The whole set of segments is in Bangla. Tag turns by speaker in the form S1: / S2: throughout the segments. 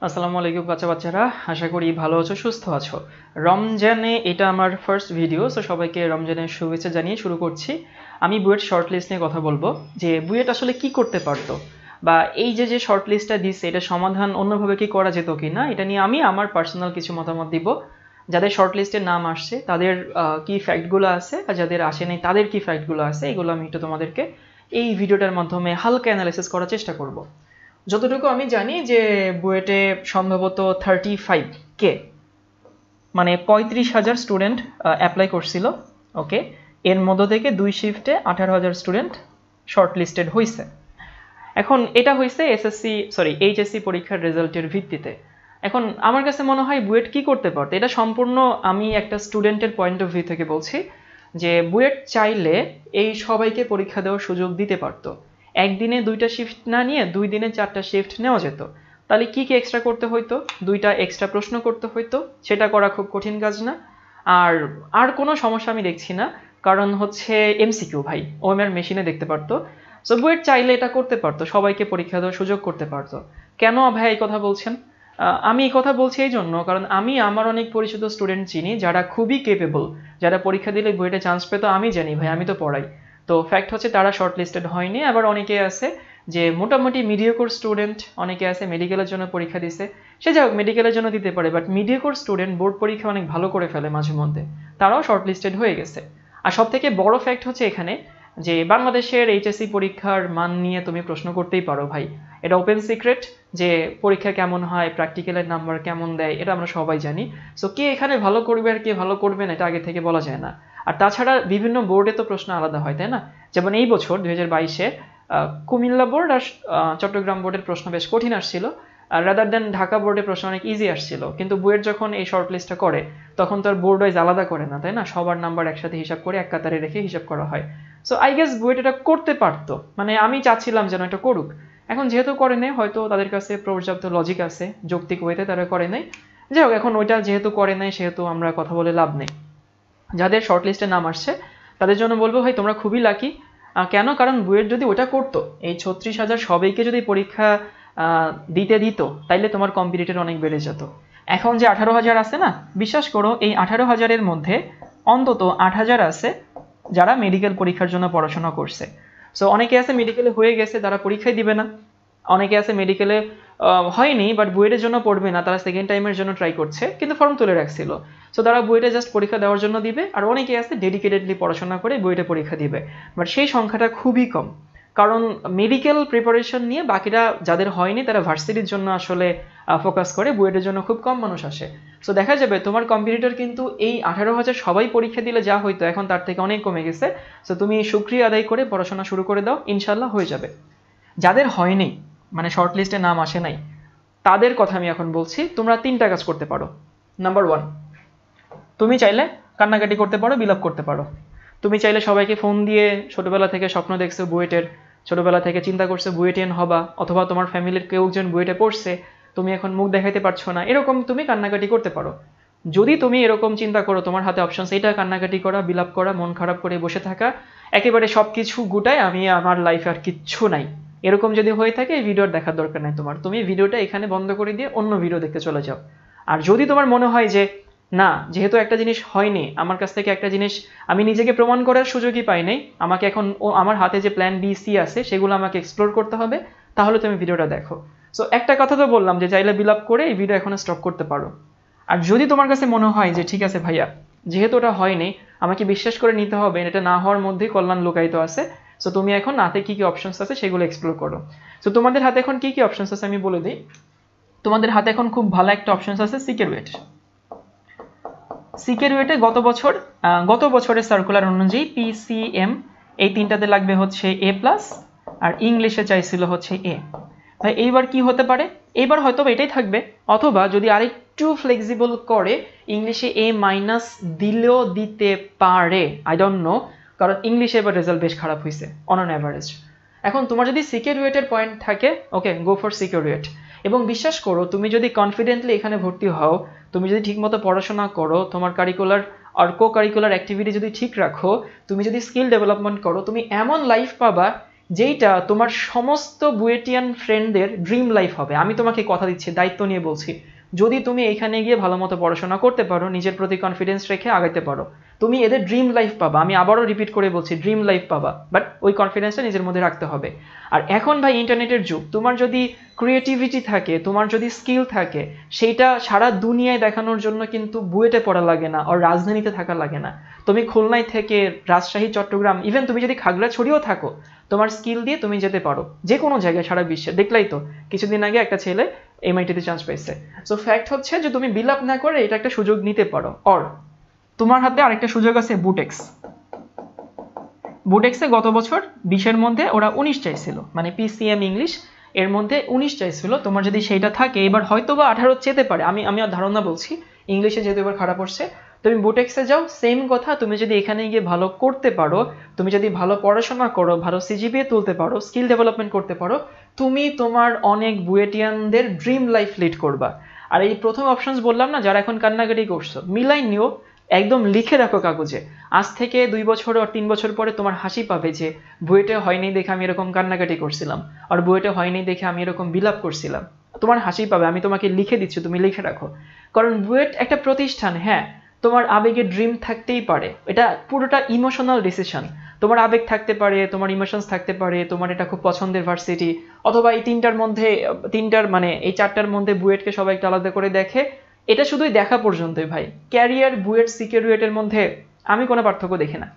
S1: আসসালামু আলাইকুম বাচ্চারা, আশা করি ভালো আছো, সুস্থ আছো। রমজানে এটা আমার ফার্স্ট ভিডিও, সো সবাইকে রমজানের শুভেচ্ছা জানিয়ে শুরু করছি। আমি বুয়েট শর্টলিস্ট নিয়ে কথা বলবো, যে বুয়েট আসলে কি করতে পারতো, বা এই যে শর্টলিস্টটা দিচ্ছে এটা সমাধান অন্যভাবে কি করা যেত কি না, এটা নিয়ে আমি আমার পার্সোনাল কিছু মতামত দিব। যাদের শর্টলিস্টের নাম আসছে তাদের কি ফ্যাক্টগুলো আছে, আর যাদের আসে নাই তাদের কি ফ্যাক্টগুলো আছে, এগুলো আমি একটু তোমাদেরকে এই ভিডিওটার মাধ্যমে হালকা অ্যানালাইসিস করার চেষ্টা করব। যতটুকু আমি জানি যে বুয়েটে সম্ভবত 35K মানে 35,000 স্টুডেন্ট অ্যাপ্লাই করছিল। ওকে, এর মধ্য থেকে 2 শিফটে 18,000 স্টুডেন্ট শর্টলিস্টেড হয়েছে। এখন এটা হয়েছে এইচএসসি পরীক্ষার রেজাল্টের ভিত্তিতে। এখন আমার কাছে মনে হয় বুয়েট কি করতে পারতো, এটা সম্পূর্ণ আমি একটা স্টুডেন্টের পয়েন্ট অফ ভিউ থেকে বলছি, যে বুয়েট চাইলে এই সবাইকে পরীক্ষা দেওয়ার সুযোগ দিতে পারতো। একদিনে 2টা শিফট না নিয়ে 2 দিনে 4টা শিফট নেওয়া যেত। তাহলে কি কি এক্সট্রা করতে হইতো? 2টা এক্সট্রা প্রশ্ন করতে হইতো, সেটা করা খুব কঠিন কাজ না। আর কোনো সমস্যা আমি দেখছি না, কারণ হচ্ছে এমসিকিউ ভাই ওএমআর মেশিনে দেখতে পারতো। সো বুয়েট চাইলে এটা করতে পারতো, সবাইকে পরীক্ষা দেওয়ার সুযোগ করতে পারতো। কেন ভাই এই কথা বলছেন? আমি এই কথা বলছি এই জন্য, কারণ আমি আমার অনেক পরিচিত স্টুডেন্ট চিনি যারা খুবই কেপেবল, যারা পরীক্ষা দিলে বুয়েটে চান্স পেতো। আমি জানি ভাই, আমি তো পড়াই। তো ফ্যাক্ট হচ্ছে তারা শর্টলিস্টেড হয়নি। আবার অনেকে আছে যে মোটামুটি মিডিওকোর স্টুডেন্ট, অনেকে আছে মেডিকেলের জন্য পরীক্ষা দিছে, সে যাই হোক মেডিকেলের জন্য দিতে পারে, বাট মিডিওকোর স্টুডেন্ট বোর্ড পরীক্ষা অনেক ভালো করে ফেলে মাঝে মধ্যে, তারাও শর্টলিস্টেড হয়ে গেছে। আর সব থেকে বড় ফ্যাক্ট হচ্ছে এখানে যে বাংলাদেশের এইচএসসি পরীক্ষার মান নিয়ে তুমি প্রশ্ন করতেই পারো ভাই, এটা ওপেন সিক্রেট যে পরীক্ষা কেমন হয়, প্র্যাকটিক্যালের নাম্বার কেমন দেয়, এটা আমরা সবাই জানি। সো কে এখানে ভালো করবে আর কে ভালো করবে না এটা আগে থেকে বলা যায় না। আর তাছাড়া বিভিন্ন বোর্ডে তো প্রশ্ন আলাদা হয়, তাই না? যেমন এই বছর 2022-এ কুমিল্লা বোর্ড আর চট্টগ্রাম বোর্ডের প্রশ্ন বেশ কঠিন আসছিল, আর রাদার দেন ঢাকা বোর্ডের প্রশ্ন অনেক ইজি আসছিল। কিন্তু বুয়েট যখন এই শর্টলিস্টটা করে তখন তো আর বোর্ড ওয়াইজ আলাদা করে না, তাই না? সবার নাম্বার একসাথে হিসাব করে এক কাতারে রেখে হিসাব করা হয়। সো আই গেস বুয়েট এটা করতে পারতো, মানে আমি চাচ্ছিলাম যেন এটা করুক। এখন যেহেতু করে নেই, হয়তো তাদের কাছে পর্যাপ্ত লজিক আছে, যৌক্তিক ওয়েতে তারা করে নেই। যাই হোক, এখন ওইটা যেহেতু করে নেই সেহেতু আমরা কথা বলে লাভ নেই। যাদের শর্টলিস্টে নাম আসছে তাদের জন্য বলবো ভাই তোমরা খুবই লাকি। কেন? কারণ বুয়েট যদি ওটা করতো, এই 36,000 সবাইকে যদি পরীক্ষা দিতে দিত, তাইলে তোমার কম্পিটিটর অনেক বেড়ে যেত। এখন যে 18,000 আছে না, বিশ্বাস করো এই 18,000-এর মধ্যে অন্তত 8,000 আছে যারা মেডিকেল পরীক্ষার জন্য পড়াশোনা করছে। সো অনেকে আছে মেডিকেলে হয়ে গেছে, তারা পরীক্ষাই দিবে না। অনেকে আছে মেডিকেলে হয়নি বাট বুয়েটের জন্য পড়বে না, তারা সেকেন্ড টাইমের জন্য ট্রাই করছে কিন্তু ফর্ম তুলে রাখছিল। সো তারা বুয়েটে জাস্ট পরীক্ষা দেওয়ার জন্য দিবে। আর অনেকে আছে ডেডিকেটেডলি পড়াশোনা করে বুয়েটে পরীক্ষা দিবে, বাট সেই সংখ্যাটা খুবই কম। কারণ মেডিকেল প্রিপারেশন নিয়ে বাকিরা যাদের হয়নি তারা ভার্সিটির জন্য আসলে ফোকাস করে, বুয়েটের জন্য খুব কম মানুষ আসে। সো দেখা যাবে তোমার কম্পিটিটর কিন্তু এই 18,000 সবাই পরীক্ষা দিলে যা হইতো এখন তার থেকে অনেক কমে গেছে। সো তুমি শুকরিয়া আদায় করে পড়াশোনা শুরু করে দাও, ইনশাল্লাহ হয়ে যাবে। যাদের হয়নি, মানে শর্টলিস্টে নাম আসে নাই, তাদের কথা আমি এখন বলছি। তোমরা 3টা কাজ করতে পারো। নাম্বার 1, তুমি চাইলে কান্নাকাটি করতে পারো, বিলাপ করতে পারো। তুমি চাইলে সবাইকে ফোন দিয়ে ছোটবেলা থেকে স্বপ্ন দেখছো বুয়েটের, ছোটবেলা থেকে চিন্তা করছো বুয়েটিয়ান হবা, অথবা তোমার ফ্যামিলির কেউ একজন বুয়েটে পড়ছে, তুমি এখন মুখ দেখাইতে পারছো না, এরকম তুমি কান্নাকাটি করতে পারো। যদি তুমি এরকম চিন্তা করো, তোমার হাতে অপশনস এটা, কান্নাকাটি করা, বিলাপ করা, মন খারাপ করে বসে থাকা, একেবারে সবকিছু গুটায় আমি আমার লাইফে আর কিচ্ছু নাই, এরকম যদি হয়ে থাকে এই ভিডিওর দেখার দরকার নাই তোমার, তুমি ভিডিওটা এখানে বন্ধ করে দিয়ে অন্য ভিডিও দেখতে চলে যাও। আর যদি তোমার মনে হয় যে না, যেহেতু একটা জিনিস হয়নি, আমার কাছ থেকে একটা জিনিস আমি নিজেকে প্রমাণ করার সুযোগই পাই নাই, আমাকে এখন আমার হাতে যে প্ল্যান বি সি আছে সেগুলো আমাকে এক্সপ্লোর করতে হবে, তাহলে তুমি ভিডিওটা দেখো। সো একটা কথা তো বললাম যে চাইলে বিলাপ করে এই ভিডিও এখন স্টপ করতে পারো। আর যদি তোমার কাছে মনে হয় যে ঠিক আছে ভাইয়া, যেহেতু ওটা হয়নি, আমাকে বিশ্বাস করে নিতে হবে এটা না হওয়ার মধ্যেই কল্যাণ লুকায়িত আছে, সো তুমি এখন হাতে কি কি অপশনস আছে সেগুলো এক্সপ্লোর করো। সো তোমাদের হাতে এখন কি কি অপশনস আছে আমি বলে দিই। তোমাদের হাতে এখন খুব ভালো একটা অপশনস আছে সিকিউরিট। সিকিউরিটে গত বছরের সার্কুলার অনুযায়ী পিসিএম এই 3টাতে লাগবে হচ্ছে A+, আর ইংলিশে চাইছিল হচ্ছে A। ভাই এইবার কি হতে পারে? এইবার হয়তো এটাই থাকবে, অথবা যদি আরেকটু ফ্লেক্সিবল করে ইংলিশে A- দিলেও দিতে পারে, আই ডোন্ট নো, কারণ ইংলিশে এবার রেজাল্ট বেশ খারাপ হয়েছে অন অ্যান অ্যাভারেজ। এখন তোমার যদি সিকিউরিটের পয়েন্ট থাকে, ওকে গো ফর সিকিউরিট। এবং বিশ্বাস করো, তুমি যদি কনফিডেন্টলি এখানে ভর্তি হও, তুমি যদি ঠিকমতো পড়াশোনা করো, তোমার কারিকুলার আর কো কারিকুলার অ্যাক্টিভিটি যদি ঠিক রাখো, তুমি যদি স্কিল ডেভেলপমেন্ট করো, তুমি এমন লাইফ পাবা যেইটা তোমার সমস্ত বুয়েটিয়ান ফ্রেন্ডদের ড্রিম লাইফ হবে। আমি তোমাকে কথা দিচ্ছি, দায়িত্ব নিয়ে বলছি, যদি তুমি এখানে গিয়ে ভালো মতো পড়াশোনা করতে পারো, নিজের প্রতি কনফিডেন্স রেখে আগাইতে পারো, তুমি এদের ড্রিম লাইফ পাবা। আমি আবারও রিপিট করে বলছি, ড্রিম লাইফ পাবা, বাট ওই কনফিডেন্সটা নিজের মধ্যে রাখতে হবে। আর এখন ভাই ইন্টারনেটের যুগ, তোমার যদি ক্রিয়েটিভিটি থাকে, তোমার যদি স্কিল থাকে, সেইটা সারা দুনিয়ায় দেখানোর জন্য কিন্তু বুয়েটে পড়া লাগে না, আর রাজধানীতে থাকা লাগে না। তুমি খুলনায় থেকে রাজশাহী, চট্টগ্রাম, ইভেন তুমি যদি খাগড়াছড়িও থাকো, তোমার স্কিল দিয়ে তুমি যেতে পারো যে কোনো জায়গায় সারা বিশ্বে। দেখলাই তো কিছুদিন আগে একটা ছেলে এমআইটিতে চান্স পেয়েছে। সো ফ্যাক্ট হচ্ছে যে তুমি বিল আপ না করে এটা একটা সুযোগ নিতে পারো। অর তোমার হাতে আরেকটা সুযোগ আছে, বুটেক্স। বুটেক্সে গত বছর 20-এর মধ্যে ওরা 19 চাইছিল, মানে পিসিএম ইংলিশ এর মধ্যে 19 চাইছিল। তোমার যদি সেইটা থাকে, এবার হয়তো বা 18 চেতে পারে, আমি আর ধারণা বলছি, ইংলিশে যেহেতু এবার খারাপ হচ্ছে, তুমি বুটেক্সে যাও, সেম কথা। তুমি যদি এখানে গিয়ে ভালো করতে পারো, তুমি যদি ভালো পড়াশোনা করো, ভালো সিজিপিএ তুলতে পারো, স্কিল ডেভেলপমেন্ট করতে পারো, তুমি তোমার অনেক বুয়েটিয়ানদের ড্রিম লাইফ লিড করবা। আর এই প্রথম অপশনস বললাম না, যারা এখন কান্নাকাটি করছো, মিলাই নিও, একদম লিখে রাখো কাগজে। আজ থেকে 2 বছর আর 3 বছর পরে তোমার হাসি পাবে যে বুয়েটে হয়নি দেখে আমি এরকম কান্নাকাটি করছিলাম, আর বুয়েটে হয়নি দেখে আমি এরকম বিলাপ করছিলাম। তোমার হাসি পাবে, আমি তোমাকে লিখে দিচ্ছি, তুমি লিখে রাখো। কারণ বুয়েট একটা প্রতিষ্ঠান, হ্যাঁ তোমার আবেগে ড্রিম থাকতেই পারে, এটা পুরোটা ইমোশনাল ডিসিশন। তোমার আবেগ থাকতে পারে, তোমার ইমোশনস থাকতে পারে, তোমার এটা খুব পছন্দের ভার্সিটি, অথবা এই তিনটার মানে এই 4টার মধ্যে বুয়েটকে সবাই একটু আলাদা করে দেখে। এটা শুধুই দেখা পর্যন্তই ভাই। ক্যারিয়ার, বুয়েট, সিকিউরিটির মধ্যে আমি কোনো পার্থক্য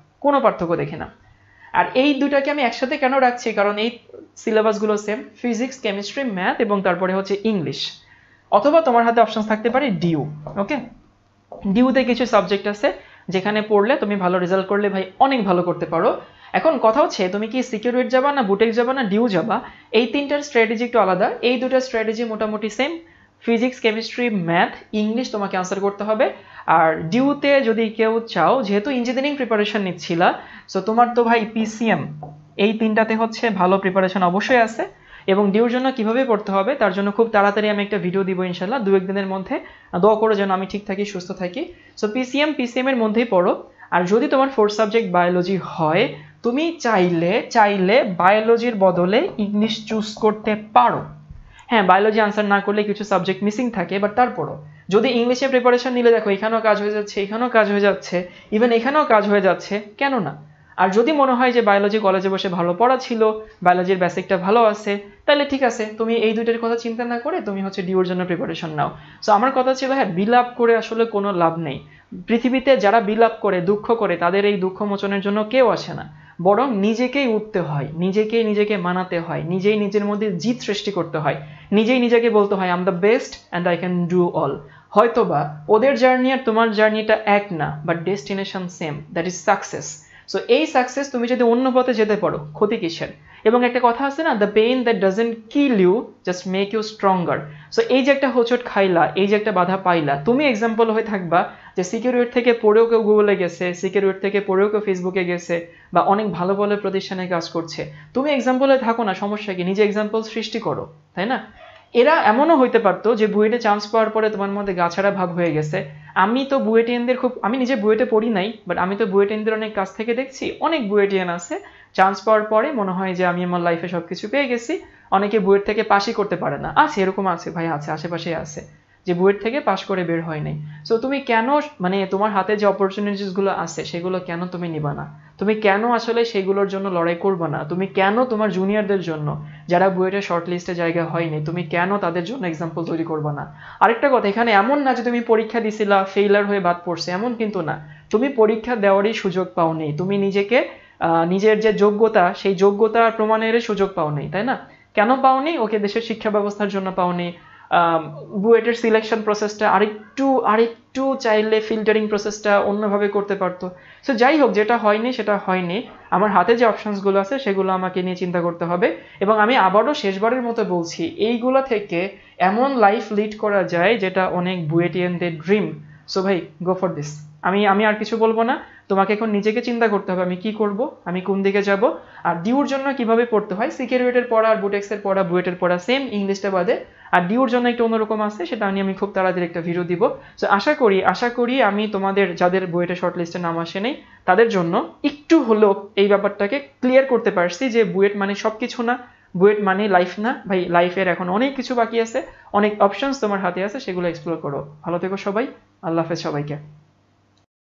S1: দেখি না। আর এই দুটাকে আমি একসাথে কেন রাখছি, কারণ এই সিলেবাসগুলো সেম, ফিজিক্স, কেমিস্ট্রি, ম্যাথ এবং তারপরে হচ্ছে ইংলিশ। অথবা তোমার হাতে অপশনস থাকতে পারে ডিউ। ওকে, ডিউতে কিছু সাবজেক্ট আছে যেখানে পড়লে তুমি ভালো রেজাল্ট করলে ভাই অনেক ভালো করতে পারো। এখন কথা হচ্ছে তুমি কি সিকিউরিটি যাবা, না বুটেক্স যাবা, না ডিউ যাবা। এই 3টার স্ট্র্যাটেজি একটু আলাদা, এই 2টার স্ট্র্যাটেজি মোটামুটি same. Physics, chemistry, math, English তোমাকে আনসার করতে হবে। আর ডিউতে যদি কেউ চাও, যেহেতু ইঞ্জিনিয়ারিং প্রিপারেশন নিচ্ছিলা, সো তোমার তো ভাই পিসিএম, এই 3টাতে হচ্ছে ভালো প্রিপারেশন অবশ্যই আছে। এবং ডিউর জন্য কিভাবে পড়তে হবে তার জন্য খুব তাড়াতাড়ি আমি একটা ভিডিও দিব ইনশাল্লাহ, 2-1 দিনের মধ্যে। দোয়া করো যেন আমি ঠিক থাকি, সুস্থ থাকি। সো পিসিএম এর মধ্যেই পড়ো। আর যদি তোমার 4th সাবজেক্ট বায়োলজি হয়, তুমি চাইলে বায়োলজির বদলে ইংলিশ চুজ করতে পারো। হ্যাঁ, বায়োলজি আনসার না করলে কিছু সাবজেক্ট মিসিং থাকে, বাট তারপরও যদি ইংলিশে প্রিপারেশন নিলে, দেখো এখানেও কাজ হয়ে যাচ্ছে, এখানেও কাজ হয়ে যাচ্ছে, ইভেন এখানেও কাজ হয়ে যাচ্ছে, কেন না। আর যদি মনে হয় যে বায়োলজি কলেজে বসে ভালো পড়া ছিল, বায়োলজির বেসিকটা ভালো আছে, তাহলে ঠিক আছে, তুমি এই 2টার কথা চিন্তা না করে তুমি হচ্ছে ডিউর জন্য প্রিপারেশন নাও। সো আমার কথা ছিল, হ্যাঁ বিলাপ করে আসলে কোনো লাভ নেই। পৃথিবীতে যারা বিলাপ করে, দুঃখ করে, তাদের এই দুঃখ মোচনের জন্য কেউ আসে না, বরং নিজেকেই উঠতে হয়, নিজেকে মানাতে হয়, নিজেই নিজের মধ্যে জিত সৃষ্টি করতে হয়, নিজেই নিজেকে বলতে হয় I am the best and I can do all. হয়তোবা ওদের জার্নি আর তোমার জার্নিটা এক না, but destination same, that is success. So এই সাকসেস তুমি যদি অন্য পথে যেতে পারো, ক্ষতি কিসের? এবং একটা কথা আছে না, the pain that doesn't kill you just make you stronger. So এই যে একটা হোঁচট খাইলা, এই যে একটা বাধা পাইলা, তুমি এক্সাম্পল হয়ে থাকবা যে সিকিউরিটি থেকে পড়েও কেউ গুগলে গেছে, সিকিউরিটি থেকে পড়েও কেউ ফেসবুকে গেছে, বা অনেক ভালো ভালো প্রতিষ্ঠানে কাজ করছে। তুমি এক্সাম্পল হয়ে থাকো না, সমস্যা কি? নিজে এক্সাম্পল সৃষ্টি করো, তাই না? এরা এমনও হইতে পারতো যে বুয়েটে চান্স পাওয়ার পরে তোমার মধ্যে গাছাড়া ভাব হয়ে গেছে। আমি তো বুয়েটিয়ানদের আমি নিজে বুয়েটে পড়ি নাই, বাট আমি তো বুয়েটিয়ানদের অনেক কাছ থেকে দেখছি, অনেক বুয়েটিয়ান আছে চান্স পাওয়ার পরে মনে হয় যে আমি আমার লাইফে সবকিছু পেয়ে গেছি। অনেকে বুয়েট থেকে পাশই করতে পারে না, আছে, এরকম আছে ভাই, আছে, আশেপাশে আছে, যে বুয়েট থেকে পাশ করে বের হয় নাই। সো তুমি কেন, মানে তোমার হাতে যে অপরচুনিটিস গুলো আছে সেগুলো কেন তুমি নিবা না? তুমি কেন আসলে সেগুলোর জন্য লড়াই করবে না? তুমি কেন তোমার জুনিয়রদের জন্য, যারা বুয়েটের শর্ট লিস্টে জায়গা হয়নি, তুমি কেন তাদের জন্য এক্সাম্পল তৈরি করবে না? আরেকটা কথা, এখানে এমন না যে তুমি পরীক্ষা দিছিলা, ফেইলার হয়ে বাদ পড়ছে, এমন কিন্তু না। তুমি পরীক্ষা দেওয়ারই সুযোগ পাওনি, তুমি নিজেকে নিজের যে যোগ্যতা, সেই যোগ্যতা প্রমাণের সুযোগ পাওনি, তাই না? কেন পাওনি? ওকে, দেশের শিক্ষা ব্যবস্থার জন্য পাওনি। বুয়েটের সিলেকশন প্রসেসটা আরেকটু চাইলে ফিল্টারিং প্রসেসটা অন্যভাবে করতে পারতো। সো যাই হোক, যেটা হয়নি সেটা হয়নি। আমার হাতে যে অপশনসগুলো আছে সেগুলো আমাকে নিয়ে চিন্তা করতে হবে। এবং আমি আবারও শেষবারের মতো বলছি, এইগুলো থেকে এমন লাইফ লিড করা যায় যেটা অনেক বুয়েটিয়ানদের ড্রিম। সো ভাই, গো ফর দিস। আমি আর কিছু বলবো না। তোমাকে এখন নিজেকে চিন্তা করতে হবে আমি কি করব, আমি কোন দিকে যাব। আর ডিউর জন্য কিভাবে পড়তে হয়, সিকিউরিটির পড়া আর বুটেক্সের পড়া বুয়েটের পড়া সেম, ইংলিশটা বাদে। আর ডিউর জন্য একটু অন্যরকম আছে, সেটা নিয়ে আমি খুব তাড়াতাড়ি একটা ভিডিও দিব। সো আশা করি আমি তোমাদের যাদের বুয়েটের শর্টলিস্টে নাম আসে নেই তাদের জন্য একটু হলেও এই ব্যাপারটাকে ক্লিয়ার করতে পারছি যে বুয়েট মানে সবকিছু না, বুয়েট মানে লাইফ না ভাই, লাইফের এখন অনেক কিছু বাকি আছে, অনেক অপশনস তোমার হাতে আছে, সেগুলো এক্সপ্লোর করো। ভালো থেকো সবাই, আল্লাহ হাফেজ সবাইকে।